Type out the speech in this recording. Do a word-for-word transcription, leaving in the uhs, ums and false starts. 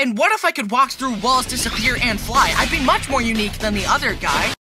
And what if I could walk through walls, disappear, and fly? I'd be much more unique than the other guy.